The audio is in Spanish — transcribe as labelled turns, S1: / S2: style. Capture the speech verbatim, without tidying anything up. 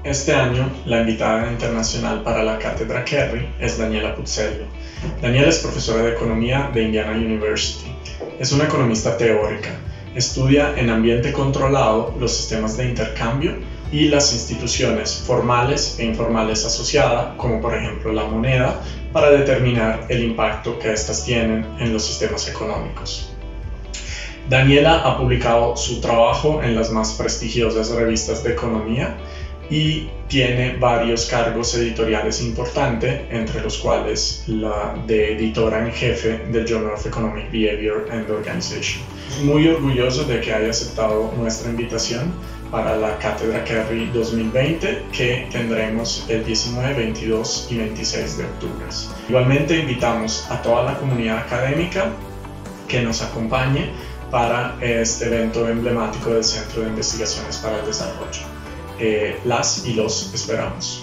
S1: Este año, la invitada internacional para la Cátedra Kerry es Daniela Puzzello. Daniela es profesora de Economía de Indiana University. Es una economista teórica. Estudia en ambiente controlado los sistemas de intercambio y las instituciones formales e informales asociadas, como por ejemplo la moneda, para determinar el impacto que éstas tienen en los sistemas económicos. Daniela ha publicado su trabajo en las más prestigiosas revistas de economía y tiene varios cargos editoriales importantes, entre los cuales la de editora en jefe del Journal of Economic Behavior and Organization. Muy orgulloso de que haya aceptado nuestra invitación para la Cátedra Kerry dos mil veinte, que tendremos el diecinueve, veintidós y veintiséis de octubre. Igualmente invitamos a toda la comunidad académica que nos acompañe para este evento emblemático del Centro de Investigaciones para el Desarrollo. Eh, las y los esperamos.